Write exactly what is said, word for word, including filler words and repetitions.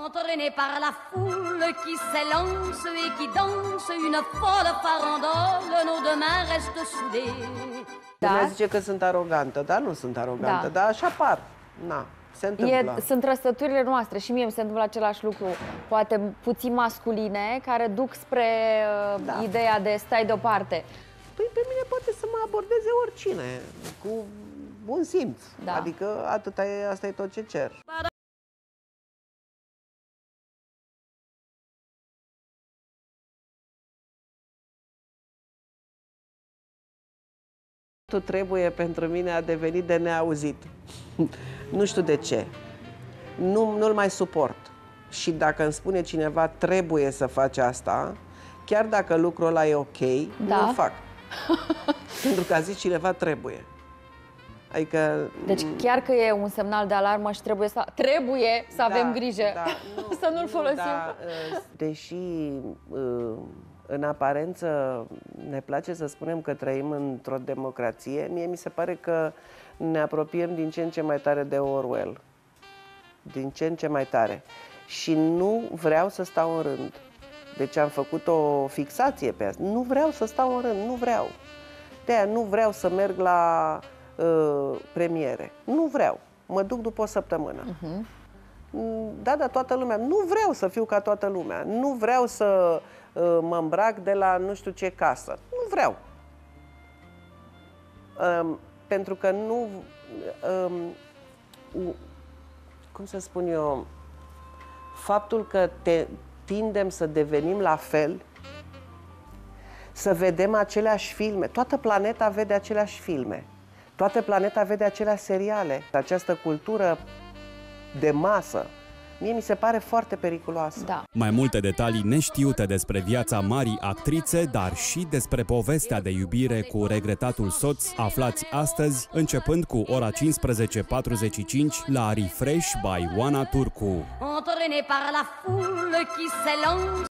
Entraîné par la foule qui s'élance et qui danse une folle farandole, nos deux mains restent soudées. Da? Lumea zice că sunt arogantă, dar nu sunt arogantă, Da. dar așa par. Na, se întâmplă. E, sunt trăsăturile noastre și mie mi se întâmplă același lucru, poate puțin masculine, care duc spre uh, Da. ideea de stai deoparte. Păi pe mine poate să mă abordeze oricine, cu bun simț. Da. Adică atâta e, asta e tot ce cer. Tu trebuie pentru mine a devenit de neauzit. Nu știu de ce. Nu, nu-l mai suport. Și dacă îmi spune cineva trebuie să faci asta, chiar dacă lucrul ăla e ok, Da. nu-l fac. Pentru că a zis cineva trebuie. Adică... Deci chiar că e un semnal de alarmă și trebuie să, trebuie să avem Da, grijă da, nu, să nu-l nu, folosim. Da, deși în aparență ne place să spunem că trăim într-o democrație, mie mi se pare că ne apropiem din ce în ce mai tare de Orwell. Din ce în ce mai tare. Și nu vreau să stau în rând. Deci am făcut o fixație pe asta. Nu vreau să stau în rând, nu vreau. De-aia nu vreau să merg la uh, premiere. Nu vreau. Mă duc după o săptămână. Uh-huh. Da, da, toată lumea. Nu vreau să fiu ca toată lumea. Nu vreau să uh, mă îmbrac de la nu știu ce casă. Nu vreau. Um, pentru că nu... Um, cum să spun eu... Faptul că te tindem să devenim la fel, să vedem aceleași filme. Toată planeta vede aceleași filme. Toată planeta vede aceleași seriale. Această cultură de masă, mie mi se pare foarte periculoasă. Da. Mai multe detalii neștiute despre viața marii actrițe, dar și despre povestea de iubire cu regretatul soț, aflați astăzi, începând cu ora cincisprezece patruzeci și cinci la Refresh by Oana Turcu. Entraîné par la foule qui s'élance